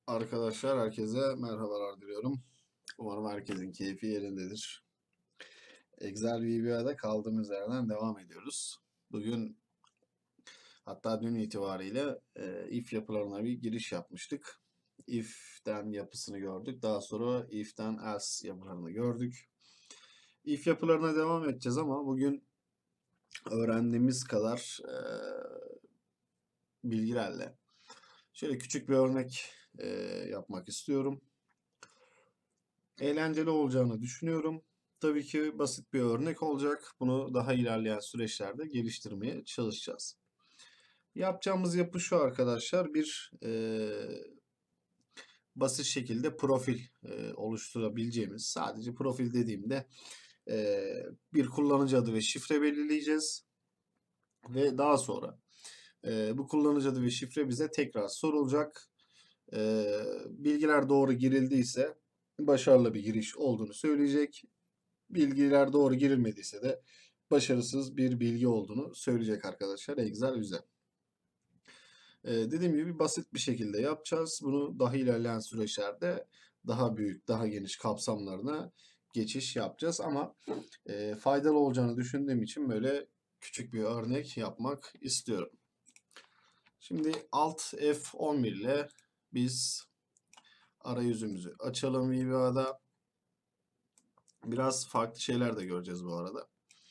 Arkadaşlar herkese merhabalar diliyorum. Umarım herkesin keyfi yerindedir. Excel VBA'da kaldığımız yerden devam ediyoruz. Bugün hatta dün itibariyle if yapılarına bir giriş yapmıştık. If'ten yapısını gördük. Daha sonra if'ten else yapılarını gördük. If yapılarına devam edeceğiz ama bugün öğrendiğimiz kadar bilgilerle şöyle küçük bir örnek yapmak istiyorum. Eğlenceli olacağını düşünüyorum. Tabii ki basit bir örnek olacak. Bunu daha ilerleyen süreçlerde geliştirmeye çalışacağız. Yapacağımız yapı şu arkadaşlar. Bir basit şekilde profil oluşturabileceğimiz. Sadece profil dediğimde bir kullanıcı adı ve şifre belirleyeceğiz. Ve daha sonra bu kullanıcı adı ve şifre bize tekrar sorulacak. Bilgiler doğru girildiyse başarılı bir giriş olduğunu söyleyecek. Bilgiler doğru girilmediyse de başarısız bir bilgi olduğunu söyleyecek arkadaşlar Excel bize. Dediğim gibi basit bir şekilde yapacağız. Bunu daha ilerleyen süreçlerde daha büyük, daha geniş kapsamlarına geçiş yapacağız. Ama faydalı olacağını düşündüğüm için böyle küçük bir örnek yapmak istiyorum. Şimdi Alt F11 ile biz arayüzümüzü açalım VBA'da. Biraz farklı şeyler de göreceğiz bu arada.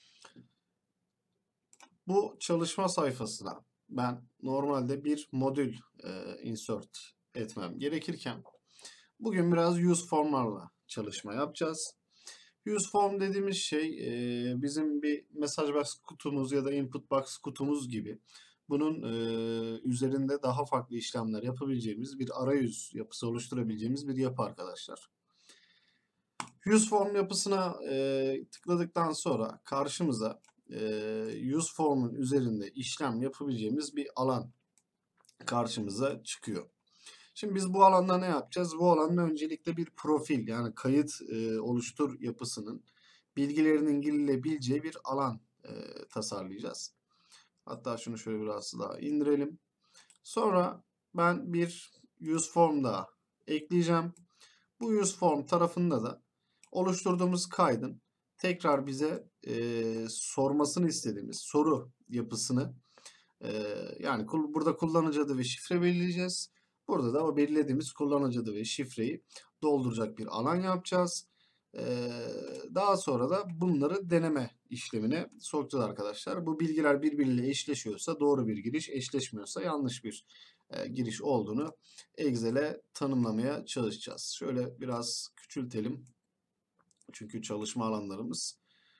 Bu çalışma sayfasına ben normalde bir modül insert etmem gerekirken bugün biraz use formlarla çalışma yapacağız. Use form dediğimiz şey bizim bir message box kutumuz ya da input box kutumuz gibi bunun üzerinde daha farklı işlemler yapabileceğimiz bir arayüz yapısı oluşturabileceğimiz bir yapı arkadaşlar. Use form yapısına tıkladıktan sonra karşımıza use form'un üzerinde işlem yapabileceğimiz bir alan karşımıza çıkıyor. Şimdi biz bu alanda ne yapacağız? Bu alanda öncelikle bir profil yani kayıt oluştur yapısının bilgilerinin girilebileceği bir alan tasarlayacağız. Hatta şunu şöyle biraz daha indirelim. Sonra ben bir use form daha ekleyeceğim. Bu use form tarafında da oluşturduğumuz kaydın tekrar bize sormasını istediğimiz soru yapısını yani burada kullanıcı adı ve şifre belirleyeceğiz. Burada da o belirlediğimiz kullanıcı adı ve şifreyi dolduracak bir alan yapacağız. Daha sonra da bunları deneme işlemine sokacağız arkadaşlar. Bu bilgiler birbiriyle eşleşiyorsa doğru bir giriş, eşleşmiyorsa yanlış bir giriş olduğunu Excel'e tanımlamaya çalışacağız. Şöyle biraz küçültelim. Çünkü çalışma alanlarımız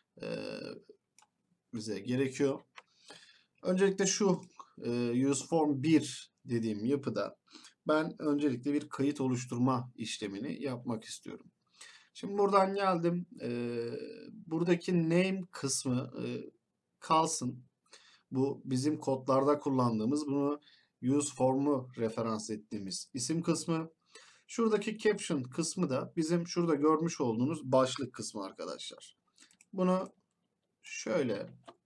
bize gerekiyor. Öncelikle şu use form 1 dediğim yapıda ben öncelikle bir kayıt oluşturma işlemini yapmak istiyorum. Şimdi buradan geldim. Buradaki name kısmı kalsın. Bu bizim kodlarda kullandığımız bunu use form'u referans ettiğimiz isim kısmı. Şuradaki caption kısmı da bizim şurada görmüş olduğunuz başlık kısmı arkadaşlar. Bunu şöyle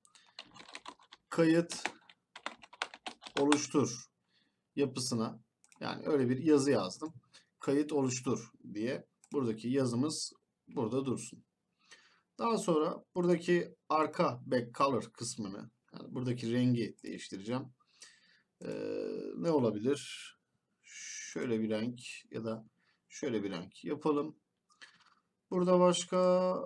kayıt oluştur yapısına yani öyle bir yazı yazdım. Kayıt oluştur diye buradaki yazımız burada dursun. Daha sonra buradaki arka back color kısmını yani buradaki rengi değiştireceğim. Ne olabilir? Şöyle bir renk ya da şöyle bir renk yapalım. Burada başka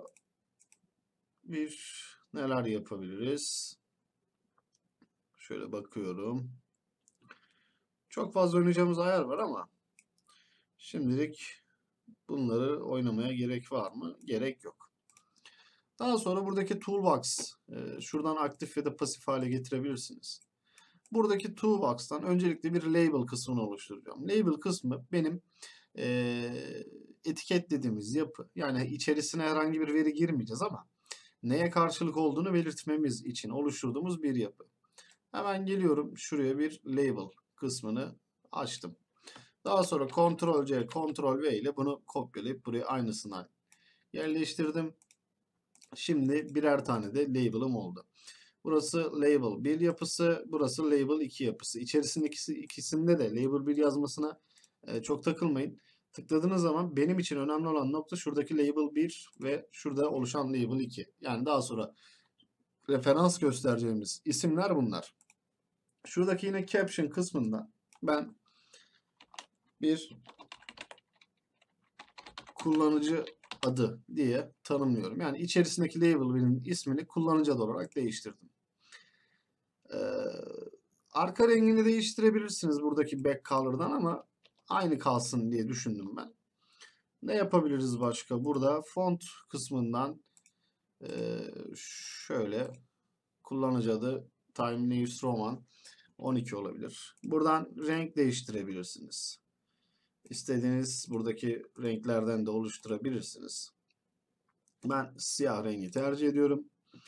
bir neler yapabiliriz? Şöyle bakıyorum. Çok fazla oynayacağımız ayar var ama şimdilik bunları oynamaya gerek var mı? Gerek yok. Daha sonra buradaki toolbox şuradan aktif ya da pasif hale getirebilirsiniz. Buradaki toolbox'tan öncelikle bir label kısmını oluşturacağım. Label kısmı benim etiketlediğimiz yapı. Yani içerisine herhangi bir veri girmeyeceğiz ama neye karşılık olduğunu belirtmemiz için oluşturduğumuz bir yapı. Hemen geliyorum şuraya bir label kısmını açtım. Daha sonra Ctrl C, Ctrl V ile bunu kopyalayıp buraya aynısını yerleştirdim. Şimdi birer tane de label'ım oldu. Burası label 1 yapısı, burası label 2 yapısı. İçerisindeki ikisinde de label 1 yazmasına Çok takılmayın. Tıkladığınız zaman benim için önemli olan nokta şuradaki label 1 ve şurada oluşan label 2. Yani daha sonra referans göstereceğimiz isimler bunlar. Şuradaki yine caption kısmında ben bir kullanıcı adı diye tanımlıyorum. Yani içerisindeki label 1'in ismini kullanıcı adı olarak değiştirdim. Arka rengini değiştirebilirsiniz buradaki back color'dan ama aynı kalsın diye düşündüm ben. Ne yapabiliriz başka? Burada font kısmından şöyle kullanıcı adı Times New Roman 12 olabilir. Buradan renk değiştirebilirsiniz. İstediğiniz buradaki renklerden de oluşturabilirsiniz. Ben siyah rengi tercih ediyorum.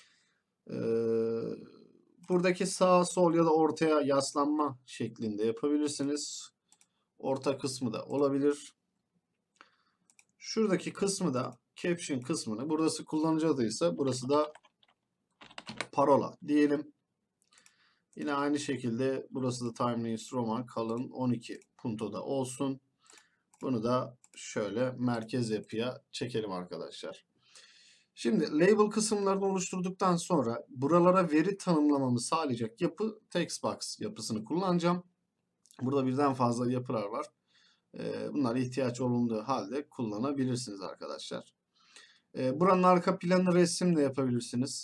Buradaki sağ, sol ya da ortaya yaslanma şeklinde yapabilirsiniz. Orta kısmı da olabilir. Şuradaki kısmı da caption kısmını, burası kullanıcı adıysa burası da parola diyelim. Yine aynı şekilde burası da Times New Roman kalın 12 puntoda olsun. Bunu da şöyle merkez yapıya çekelim arkadaşlar. Şimdi label kısımlarını oluşturduktan sonra buralara veri tanımlamamı sağlayacak yapı text box yapısını kullanacağım. Burada birden fazla yapılar var. Bunlar ihtiyaç olunduğu halde kullanabilirsiniz arkadaşlar. Buranın arka planı resim de yapabilirsiniz.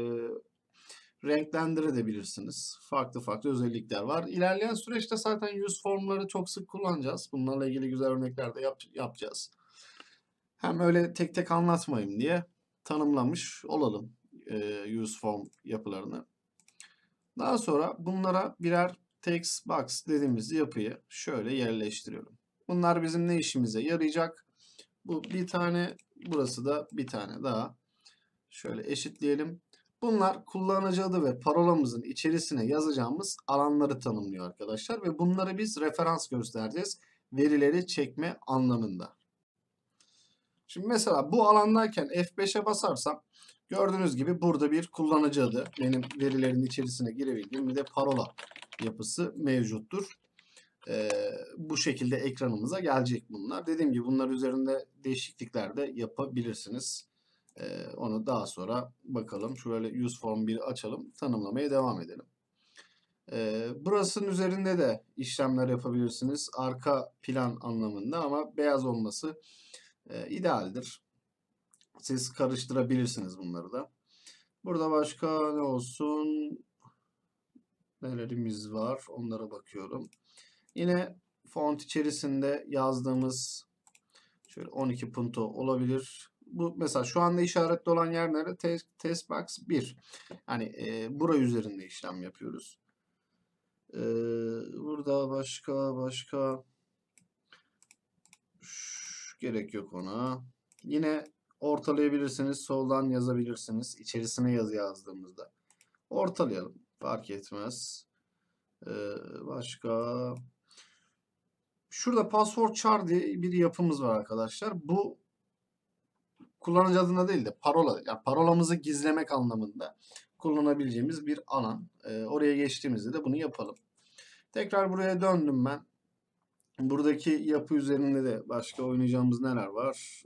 Renklendirebilirsiniz. Farklı farklı özellikler var. İlerleyen süreçte zaten use formları çok sık kullanacağız. Bunlarla ilgili güzel örnekler de yapacağız. Hem öyle tek tek anlatmayayım diye tanımlamış olalım use form yapılarını. Daha sonra bunlara birer text box dediğimiz yapıyı şöyle yerleştiriyorum. Bunlar bizim ne işimize yarayacak? Bu bir tane, burası da bir tane daha. Şöyle eşitleyelim. Bunlar kullanıcı adı ve parolamızın içerisine yazacağımız alanları tanımlıyor arkadaşlar. Ve bunları biz referans göstereceğiz. Verileri çekme anlamında. Şimdi mesela bu alandayken F5'e basarsam gördüğünüz gibi burada bir kullanıcı adı, benim verilerin içerisine girebildiğim bir de parola yapısı mevcuttur. Bu şekilde ekranımıza gelecek bunlar. Dediğim gibi bunlar üzerinde değişiklikler de yapabilirsiniz. Onu daha sonra bakalım. Şöyle use form 1'i açalım. Tanımlamaya devam edelim. Burasının üzerinde de işlemler yapabilirsiniz. Arka plan anlamında ama beyaz olması idealdir. Siz karıştırabilirsiniz bunları da. Burada başka ne olsun? Nelerimiz var? Onlara bakıyorum. Yine font içerisinde yazdığımız şöyle 12 punto olabilir. Bu mesela şu anda işaretli olan yerlere test box 1. Hani bura üzerinde işlem yapıyoruz. Burada başka gerek yok ona. Yine ortalayabilirsiniz. Soldan yazabilirsiniz. İçerisine yazı yazdığımızda. Ortalayalım. Fark etmez. Başka. Şurada password char diye bir yapımız var arkadaşlar. Bu kullanıcı adına değil de parola. Yani parolamızı gizlemek anlamında kullanabileceğimiz bir alan. Oraya geçtiğimizde de bunu yapalım. Tekrar buraya döndüm ben. Buradaki yapı üzerinde de başka oynayacağımız neler var?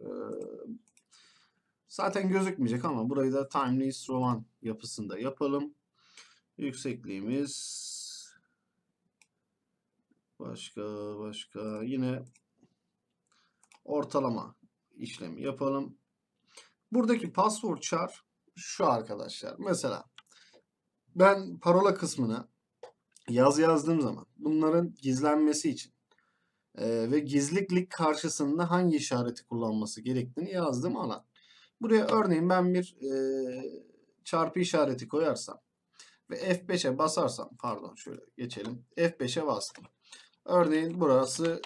Zaten gözükmeyecek ama burayı da Times Roman yapısında yapalım. Yüksekliğimiz başka yine ortalama işlemi yapalım. Buradaki password char şu arkadaşlar. Mesela ben parola kısmına yazdığım zaman bunların gizlenmesi için ve gizlilik karşısında hangi işareti kullanması gerektiğini yazdığım alan. Buraya örneğin ben bir çarpı işareti koyarsam ve F5'e basarsam, pardon şöyle geçelim. F5'e bastım. Örneğin burası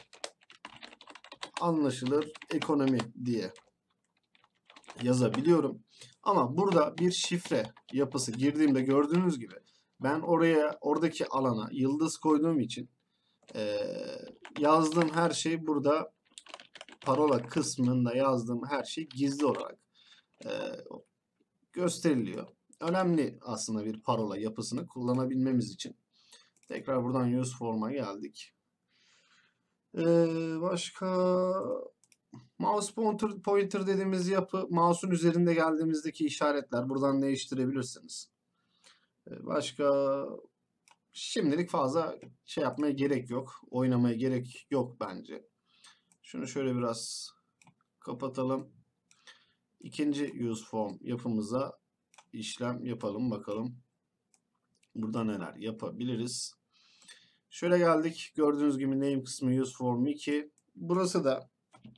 anlaşılır ekonomi diye yazabiliyorum. Ama burada bir şifre yapısı girdiğimde gördüğünüz gibi ben oradaki alana yıldız koyduğum için yazdığım her şey burada parola kısmında yazdığım her şey gizli olarak gösteriliyor. Önemli aslında bir parola yapısını kullanabilmemiz için. Tekrar buradan use form'a geldik. Başka mouse pointer dediğimiz yapı, mouse'un üzerinde geldiğimizdeki işaretler. Buradan değiştirebilirsiniz. Başka şimdilik fazla şey yapmaya gerek yok. Oynamaya gerek yok bence. Şunu şöyle biraz kapatalım. İkinci use form yapımıza işlem yapalım bakalım. Burada neler yapabiliriz? Şöyle geldik. Gördüğünüz gibi name kısmı use form 2. Burası da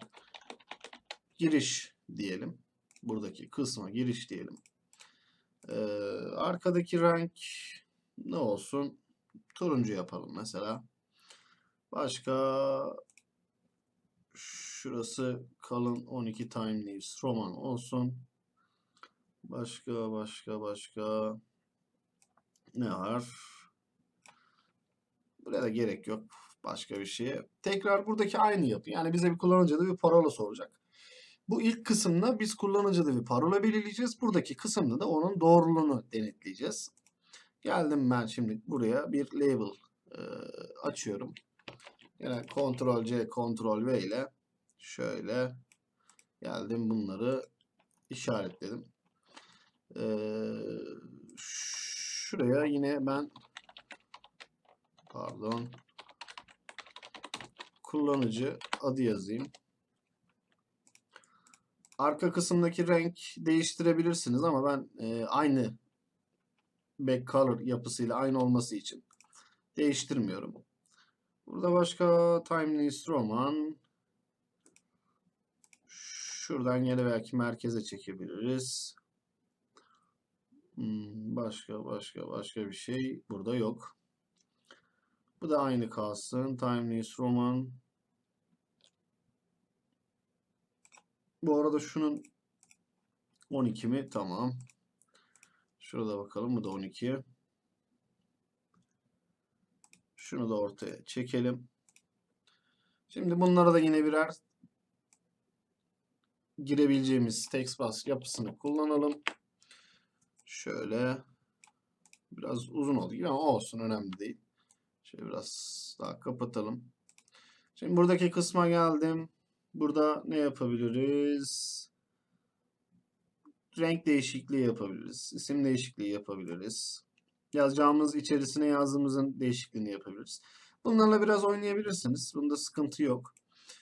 giriş diyelim. Buradaki kısma giriş diyelim. Arkadaki renk ne olsun? Turuncu yapalım mesela. Başka şurası kalın 12 time leaves roman olsun. Başka ne var? Buraya da gerek yok. Başka bir şeye. Tekrar buradaki aynı yapı. Yani bize bir kullanıcı adı bir parola soracak. Bu ilk kısımda biz kullanıcı adı bir parola belirleyeceğiz. Buradaki kısımda da onun doğruluğunu denetleyeceğiz. Geldim ben şimdi buraya bir label açıyorum. Yine Ctrl C, Ctrl V ile şöyle geldim bunları işaretledim. Şuraya yine ben kullanıcı adı yazayım. Arka kısımdaki renk değiştirebilirsiniz ama ben aynı back color yapısıyla aynı olması için değiştirmiyorum. Burada başka timeless roman. Şuradan yine belki merkeze çekebiliriz. Başka bir şey burada yok. Bu da aynı kalsın. Timeless roman. Bu arada şunun 12 mi? Tamam. Şurada bakalım. Bu da 12. Şunu da ortaya çekelim. Şimdi bunlara da yine birer girebileceğimiz text box yapısını kullanalım. Şöyle biraz uzun oldu gibi ama olsun, önemli değil. Şöyle biraz daha kapatalım. Şimdi buradaki kısma geldim. Burada ne yapabiliriz? Renk değişikliği yapabiliriz. İsim değişikliği yapabiliriz. Yazacağımız içerisine yazdığımızın değişikliğini yapabiliriz. Bunlarla biraz oynayabilirsiniz. Bunda sıkıntı yok.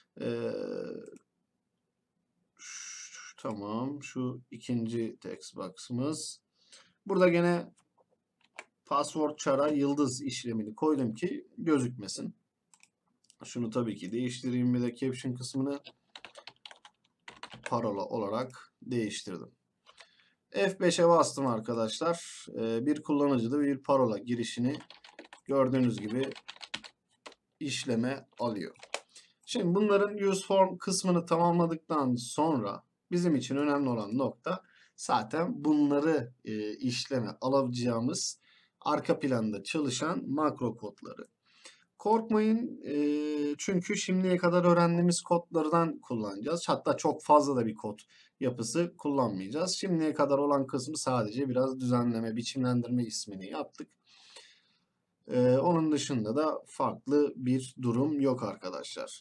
Tamam. Şu ikinci text box'ımız. Burada gene password çara yıldız işlemini koydum ki gözükmesin. Şunu tabii ki değiştireyim. Bir de caption kısmını parola olarak değiştirdim. F5'e bastım arkadaşlar. Bir kullanıcıda bir parola girişini gördüğünüz gibi işleme alıyor. Şimdi bunların use form kısmını tamamladıktan sonra bizim için önemli olan nokta zaten bunları işleme alacağımız arka planda çalışan makro kodları. Korkmayın, çünkü şimdiye kadar öğrendiğimiz kodlardan kullanacağız. Hatta çok fazla da bir kod yapısı kullanmayacağız. Şimdiye kadar olan kısmı sadece biraz düzenleme, biçimlendirme ismini yaptık. Onun dışında da farklı bir durum yok arkadaşlar.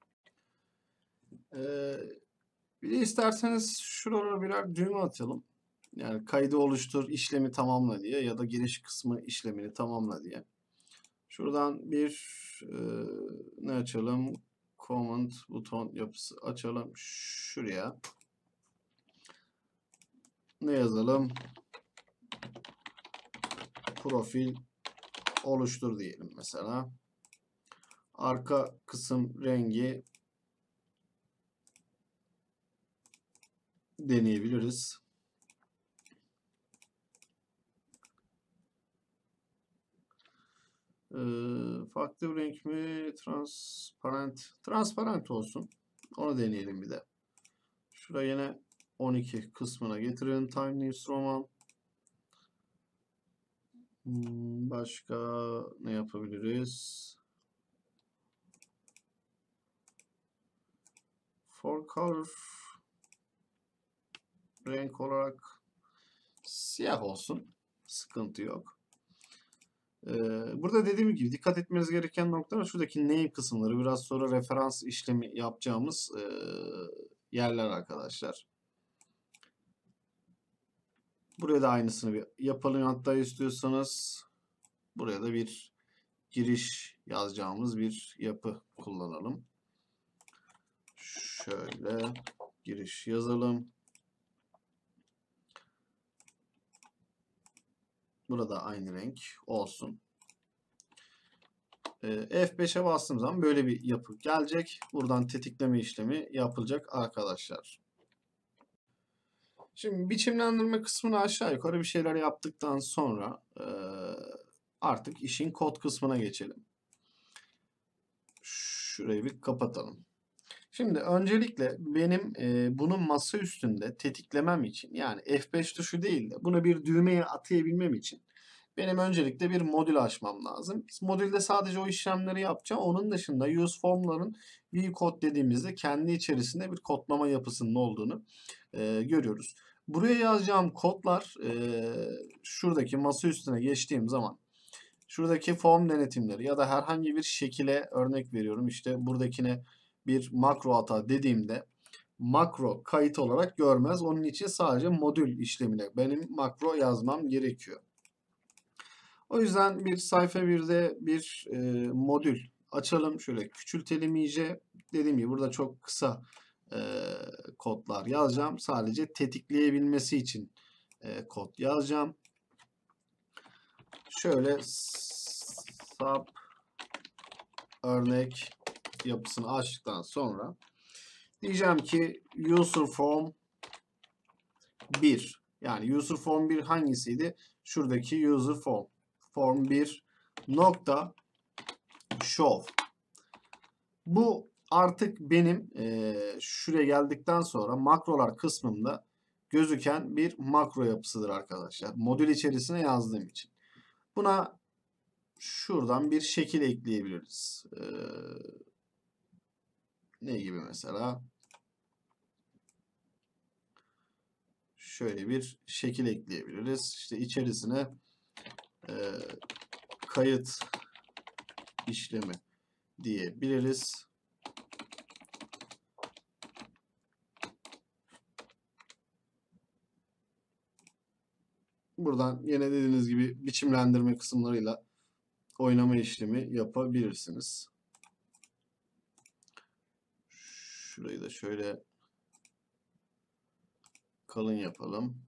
Bir de isterseniz şuralara birer düğme atalım. Yani kaydı oluştur, işlemi tamamla diye ya da giriş kısmı işlemini tamamla diye. Şuradan bir ne açalım? Command buton yapısı açalım. Şuraya ne yazalım? Profil oluştur diyelim mesela. Arka kısım rengi deneyebiliriz. Farklı bir renk mi? Transparent olsun. Onu deneyelim bir de. Şuraya yine 12 kısmına getirin. Timeless roman. Başka ne yapabiliriz? For color renk olarak siyah olsun. Sıkıntı yok. Burada dediğim gibi dikkat etmeniz gereken noktalar şuradaki name kısımları. Biraz sonra referans işlemi yapacağımız yerler arkadaşlar. Buraya da aynısını bir yapalım. Hatta istiyorsanız buraya da bir giriş yazacağımız bir yapı kullanalım. Şöyle giriş yazalım. Burada aynı renk olsun. F5'e bastığım zaman böyle bir yapı gelecek. Buradan tetikleme işlemi yapılacak arkadaşlar. Şimdi biçimlendirme kısmını aşağı yukarı bir şeyler yaptıktan sonra artık işin kod kısmına geçelim. Şurayı bir kapatalım. Şimdi öncelikle benim bunu masa üstünde tetiklemem için, yani F5 tuşu değil de bunu bir düğmeye atayabilmem için benim öncelikle bir modül açmam lazım. Biz modülde sadece o işlemleri yapacağım. Onun dışında use form'ların vcode dediğimizde kendi içerisinde bir kodlama yapısının olduğunu görüyoruz. Buraya yazacağım kodlar şuradaki masa üstüne geçtiğim zaman şuradaki form denetimleri ya da herhangi bir şekile örnek veriyorum. İşte buradakine bir makro ata dediğimde makro kayıt olarak görmez. Onun için sadece modül işlemine benim makro yazmam gerekiyor. O yüzden bir sayfa 1'de bir modül açalım. Şöyle küçültelim iyice. Dediğim gibi burada çok kısa kodlar yazacağım. Sadece tetikleyebilmesi için kod yazacağım. Şöyle sub örnek yapısını açtıktan sonra diyeceğim ki user form 1. Yani user form 1 hangisiydi? Şuradaki user form 1 nokta show. Bu artık benim şuraya geldikten sonra makrolar kısmında gözüken bir makro yapısıdır arkadaşlar. Modül içerisine yazdığım için. Buna şuradan bir şekil ekleyebiliriz. Ne gibi mesela? Şöyle bir şekil ekleyebiliriz. İşte içerisine kayıt işlemi diyebiliriz. Buradan yine dediğiniz gibi biçimlendirme kısımlarıyla oynama işlemi yapabilirsiniz. Şurayı da şöyle kalın yapalım.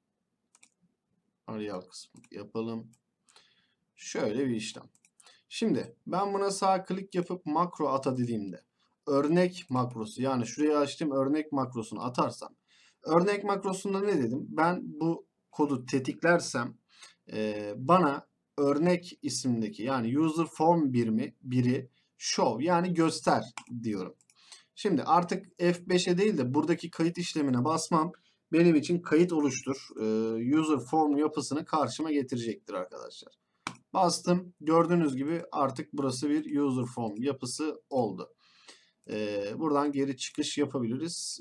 Arial kısmı yapalım. Şöyle bir işlem. Şimdi ben buna sağ klik yapıp makro ata dediğimde örnek makrosu, yani şuraya açtığım örnek makrosunu atarsam, örnek makrosunda ne dedim? Ben bu kodu tetiklersem bana örnek isimdeki, yani user form biri show, yani göster diyorum. Şimdi artık F5'e değil de buradaki kayıt işlemine basmam benim için kayıt oluştur user form yapısını karşıma getirecektir arkadaşlar. Bastım. Gördüğünüz gibi artık burası bir user form yapısı oldu. Buradan geri çıkış yapabiliriz.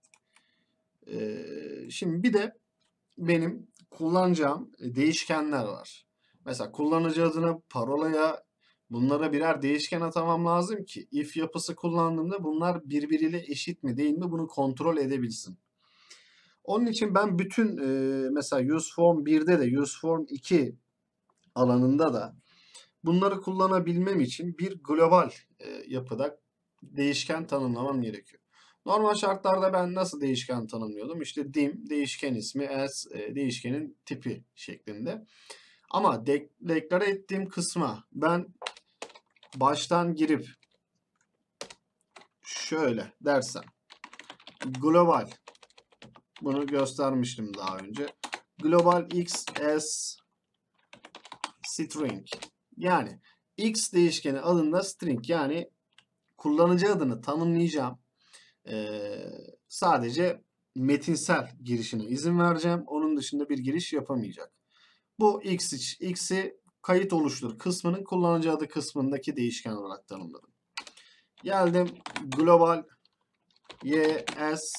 Şimdi bir de benim kullanacağım değişkenler var. Mesela kullanıcı adına, parolaya, bunlara birer değişken atamam lazım ki if yapısı kullandığımda bunlar birbiriyle eşit mi değil mi bunu kontrol edebilsin. Onun için ben bütün mesela useform 1'de de useform 2 alanında da bunları kullanabilmem için bir global yapıda değişken tanımlamam gerekiyor. Normal şartlarda ben nasıl değişken tanımlıyordum? İşte dim değişken ismi as değişkenin tipi şeklinde. Ama deklare ettiğim kısma ben baştan girip şöyle dersem global, bunu göstermiştim daha önce. Global x as string, yani x değişkeni adında string, yani kullanıcı adını tanımlayacağım. Sadece metinsel girişine izin vereceğim. Onun dışında bir giriş yapamayacak. Bu x'i kayıt oluştur kısmının kullanıcı adı kısmındaki değişken olarak tanımladım. Geldim global y as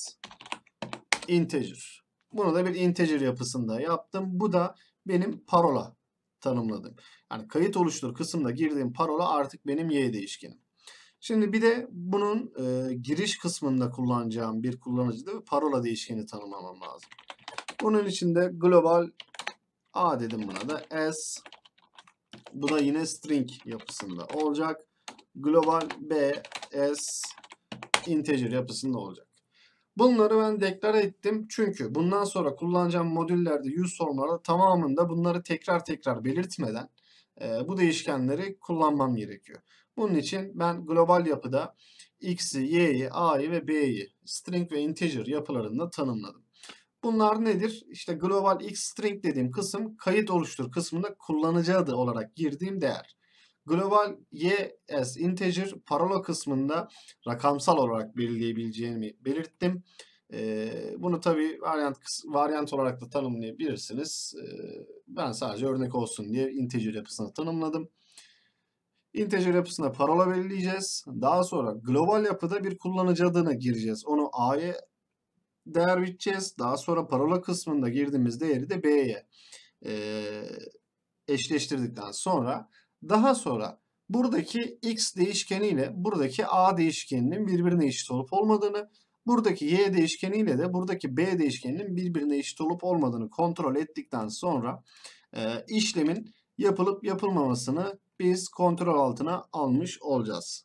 integer. Bunu da bir integer yapısında yaptım. Bu da benim parola tanımladım. Yani kayıt oluştur kısmında girdiğim parola artık benim Y değişkenim. Şimdi bir de bunun giriş kısmında kullanacağım bir kullanıcıda parola değişkeni tanımlamam lazım. Bunun için de global A dedim buna da S. Bu da yine string yapısında olacak. Global B, S, integer yapısında olacak. Bunları ben deklare ettim. Çünkü bundan sonra kullanacağım modüllerde, useForm'larda tamamında bunları tekrar tekrar belirtmeden bu değişkenleri kullanmam gerekiyor. Bunun için ben global yapıda x'i, y'yi, a'yı ve b'yi string ve integer yapılarında tanımladım. Bunlar nedir? İşte global x string dediğim kısım kayıt oluştur kısmında kullanıcı adı olarak girdiğim değer. Global y as integer parola kısmında rakamsal olarak belirleyebileceğimi belirttim. Bunu tabi varyant olarak da tanımlayabilirsiniz. Ben sadece örnek olsun diye integer yapısını tanımladım. Integer yapısına parola belirleyeceğiz. Daha sonra global yapıda bir kullanıcı adını gireceğiz. Onu a'ya değer biteceğiz. Daha sonra parola kısmında girdiğimiz değeri de b'ye eşleştirdikten sonra daha sonra buradaki x değişkeni ile buradaki a değişkeninin birbirine eşit olup olmadığını, buradaki y değişkeni ile de buradaki b değişkeninin birbirine eşit olup olmadığını kontrol ettikten sonra işlemin yapılıp yapılmamasını biz kontrol altına almış olacağız.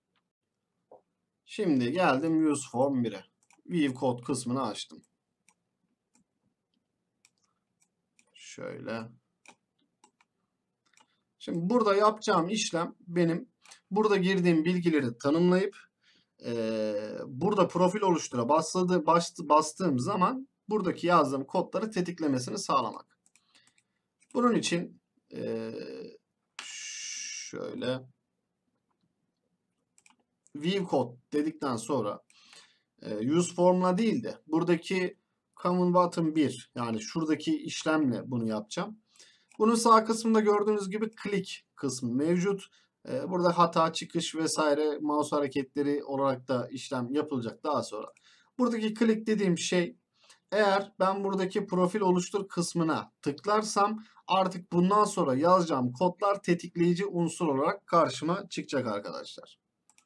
Şimdi geldim useForm 1'e. View Code kısmını açtım. Şöyle. Şimdi burada yapacağım işlem benim burada girdiğim bilgileri tanımlayıp burada profil oluştura bastığım zaman buradaki yazdığım kodları tetiklemesini sağlamak. Bunun için şöyle view code dedikten sonra useForm'la değil de buradaki common button 1 yani şuradaki işlemle bunu yapacağım. Bunun sağ kısmında gördüğünüz gibi click kısmı mevcut. Burada hata, çıkış vesaire mouse hareketleri olarak da işlem yapılacak daha sonra. Buradaki click dediğim şey eğer ben buradaki profil oluştur kısmına tıklarsam artık bundan sonra yazacağım kodlar tetikleyici unsur olarak karşıma çıkacak arkadaşlar.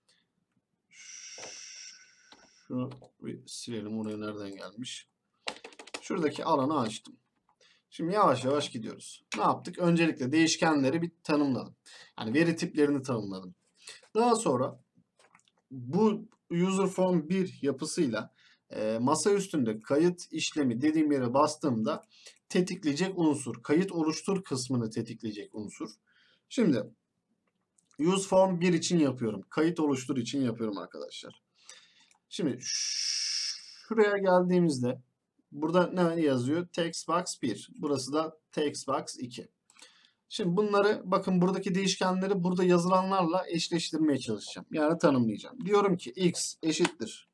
Şunu bir silelim, oraya nereden gelmiş. Şuradaki alanı açtım. Şimdi yavaş yavaş gidiyoruz. Ne yaptık? Öncelikle değişkenleri bir tanımladım. Yani veri tiplerini tanımladım. Daha sonra bu userForm 1 yapısıyla masa üstünde kayıt işlemi dediğim yere bastığımda tetikleyecek unsur, kayıt oluştur kısmını tetikleyecek unsur. Şimdi useForm 1 için yapıyorum. Kayıt oluştur için yapıyorum arkadaşlar. Şimdi şuraya geldiğimizde burada ne yazıyor? Textbox 1. Burası da Textbox 2. Şimdi bunları bakın buradaki değişkenleri burada yazılanlarla eşleştirmeye çalışacağım. Yani tanımlayacağım. Diyorum ki x eşittir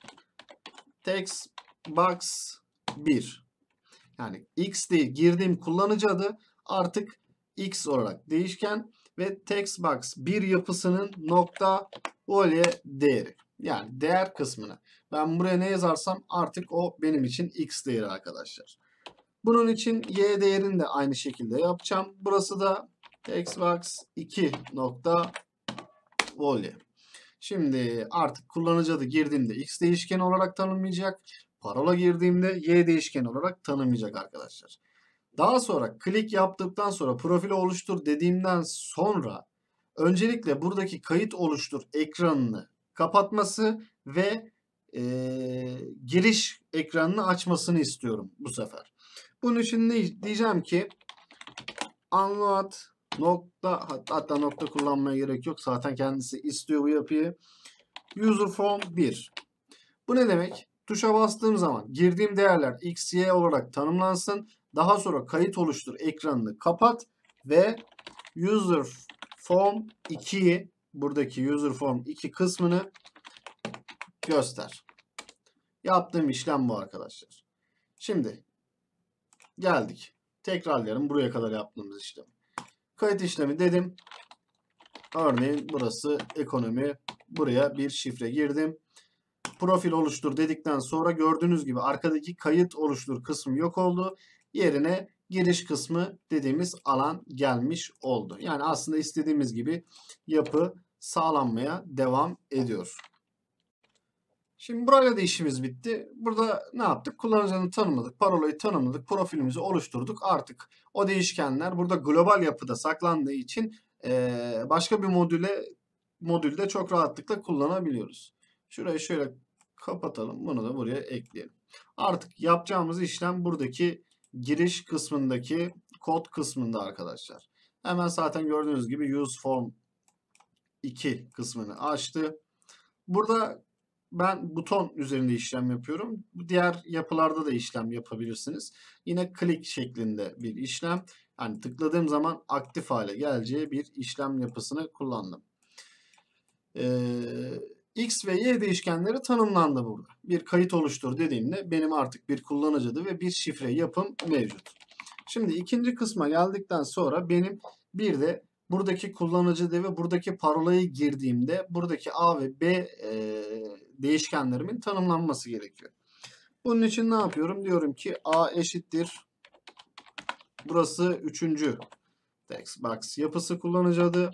Textbox 1. Yani x değil girdiğim kullanıcı adı artık x olarak değişken ve Textbox 1 yapısının nokta voley değeri. Yani değer kısmını. Ben buraya ne yazarsam artık o benim için x değeri arkadaşlar. Bunun için y değerini de aynı şekilde yapacağım. Burası da Textbox 2 nokta voley. Şimdi artık kullanıcı adı girdiğimde x değişkeni olarak tanımlayacak. Parola girdiğimde y değişkeni olarak tanımlayacak arkadaşlar. Daha sonra klik yaptıktan sonra profili oluştur dediğimden sonra öncelikle buradaki kayıt oluştur ekranını kapatması ve giriş ekranını açmasını istiyorum bu sefer. Bunun için ne diyeceğim ki unload nokta, hatta nokta kullanmaya gerek yok. Zaten kendisi istiyor bu yapıyı. userForm 1. Bu ne demek? Tuşa bastığım zaman girdiğim değerler x, y olarak tanımlansın. Daha sonra kayıt oluştur ekranını kapat ve userForm 2'yi buradaki userForm 2 kısmını göster. Yaptığım işlem bu arkadaşlar. Şimdi geldik. Tekrarlayalım buraya kadar yaptığımız işlem. Kayıt işlemi dedim. Örneğin burası ekonomi. Buraya bir şifre girdim. Profil oluştur dedikten sonra gördüğünüz gibi arkadaki kayıt oluştur kısmı yok oldu. Yerine giriş kısmı dediğimiz alan gelmiş oldu. Yani aslında istediğimiz gibi yapı sağlanmaya devam ediyor. Şimdi burayla da işimiz bitti. Burada ne yaptık? Kullanıcını tanımladık, parolayı tanımladık, profilimizi oluşturduk. Artık o değişkenler burada global yapıda saklandığı için başka bir modülde çok rahatlıkla kullanabiliyoruz. Şurayı şöyle kapatalım. Bunu da buraya ekleyelim. Artık yapacağımız işlem buradaki giriş kısmındaki kod kısmında arkadaşlar. Hemen zaten gördüğünüz gibi use form 2 kısmını açtı. Burada ben buton üzerinde işlem yapıyorum. Diğer yapılarda da işlem yapabilirsiniz. Yine click şeklinde bir işlem. Yani tıkladığım zaman aktif hale geleceği bir işlem yapısını kullandım. X ve Y değişkenleri tanımlandı burada. Bir kayıt oluştur dediğimde benim artık bir kullanıcı adı ve bir şifre yapım mevcut. Şimdi ikinci kısma geldikten sonra benim bir de buradaki kullanıcı adı ve buradaki parolayı girdiğimde buradaki A ve B değişkenlerimin tanımlanması gerekiyor. Bunun için ne yapıyorum? Diyorum ki A eşittir. Burası üçüncü text box yapısı kullanıcı adı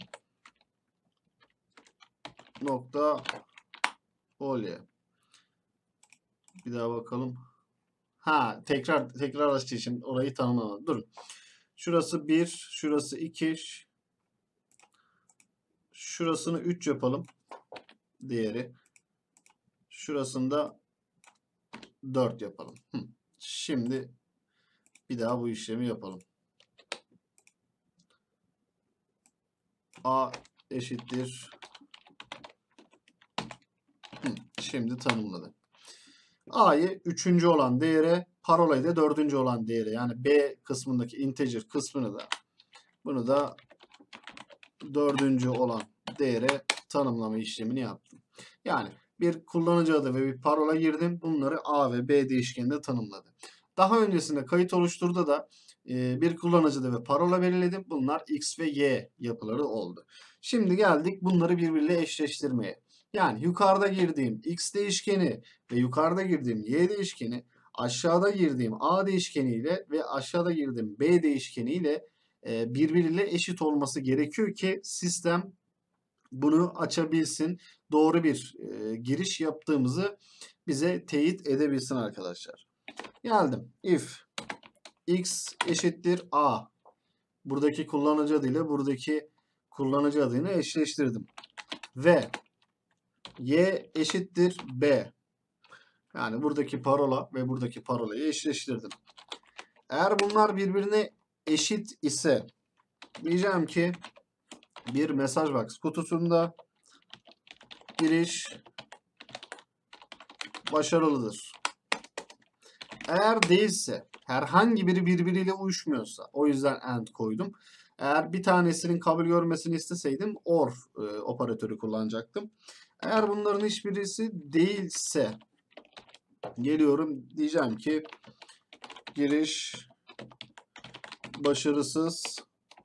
nokta olye. Bir daha bakalım. Ha, tekrar açtığı için orayı tanımlamadım. Durun. Şurası 1, şurası 2, şurasını 3 yapalım. Diğeri. Şurasında 4 yapalım. Şimdi bir daha bu işlemi yapalım. A eşittir. Şimdi tanımladı. A'yı 3. olan değere, parolayı da 4. olan değere, yani B kısmındaki integer kısmını da bunu da 4. olan değere tanımlama işlemini yaptım. Yani bir kullanıcı adı ve bir parola girdim. Bunları A ve B değişkeninde tanımladı. Daha öncesinde kayıt oluşturda da bir kullanıcı adı ve parola belirledim. Bunlar X ve Y yapıları oldu. Şimdi geldik bunları birbiriyle eşleştirmeye. Yani yukarıda girdiğim X değişkeni ve yukarıda girdiğim Y değişkeni aşağıda girdiğim A değişkeniyle ve aşağıda girdiğim B değişkeniyle birbiriyle eşit olması gerekiyor ki sistem bunu açabilsin. Doğru bir giriş yaptığımızı bize teyit edebilsin arkadaşlar. Geldim. If x eşittir a. Buradaki kullanıcı adıyla buradaki kullanıcı adını eşleştirdim. Ve y eşittir b. Yani buradaki parola ve buradaki parolayı eşleştirdim. Eğer bunlar birbirine eşit ise diyeceğim ki bir mesaj box kutusunda giriş başarılıdır. Eğer değilse, herhangi biri birbiriyle uyuşmuyorsa, o yüzden AND koydum. Eğer bir tanesinin kabul görmesini isteseydim OR operatörü kullanacaktım. Eğer bunların hiçbirisi değilse geliyorum diyeceğim ki giriş başarısız,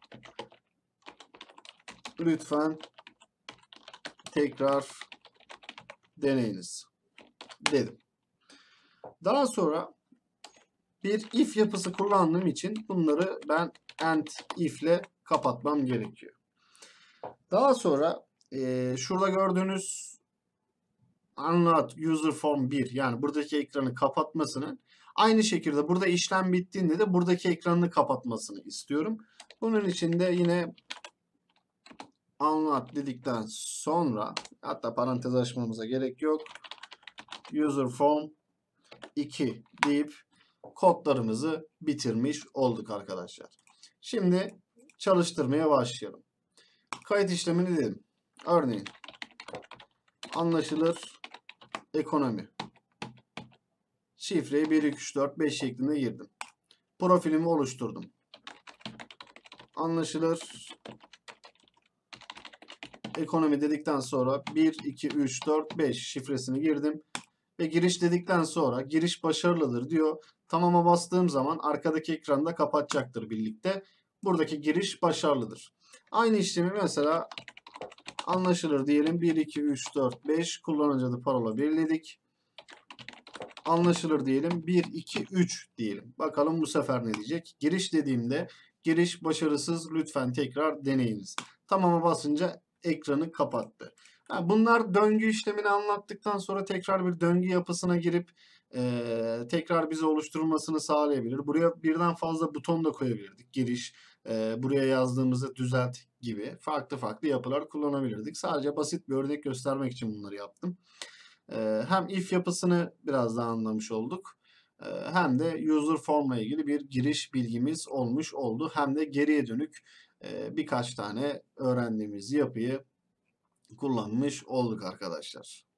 lütfen tekrar deneyiniz dedim. Daha sonra bir if yapısı kullandığım için bunları ben AND if ile kapatmam gerekiyor. Daha sonra şurada gördüğünüz Unload User Form 1, yani buradaki ekranı kapatmasını, aynı şekilde burada işlem bittiğinde de buradaki ekranını kapatmasını istiyorum. Bunun için de yine Unload dedikten sonra, hatta parantez açmamıza gerek yok, User Form 2 deyip kodlarımızı bitirmiş olduk arkadaşlar. Şimdi çalıştırmaya başlayalım. Kayıt işlemini dedim. Örneğin anlaşılır ekonomi. Şifreyi 1, 2, 3, 4, 5 şeklinde girdim. Profilimi oluşturdum. Anlaşılır ekonomi dedikten sonra 1, 2, 3, 4, 5 şifresini girdim. Ve giriş dedikten sonra giriş başarılıdır diyor. Tamama bastığım zaman arkadaki ekranı da kapatacaktır birlikte. Buradaki giriş başarılıdır. Aynı işlemi mesela anlaşılır diyelim. 1, 2, 3, 4, 5 kullanıcı adı parola belirledik. Anlaşılır diyelim. 1, 2, 3 diyelim. Bakalım bu sefer ne diyecek? Giriş dediğimde giriş başarısız, lütfen tekrar deneyiniz. Tamama basınca ekranı kapattı. Bunlar döngü işlemini anlattıktan sonra tekrar bir döngü yapısına girip tekrar bize oluşturulmasını sağlayabilir. Buraya birden fazla buton da koyabilirdik. Giriş, buraya yazdığımızda düzelt gibi farklı farklı yapılar kullanabilirdik. Sadece basit bir örnek göstermek için bunları yaptım. Hem if yapısını biraz daha anlamış olduk. Hem de user form'la ilgili bir giriş bilgimiz olmuş oldu. Hem de geriye dönük birkaç tane öğrendiğimiz yapıyı kullanmış olduk arkadaşlar.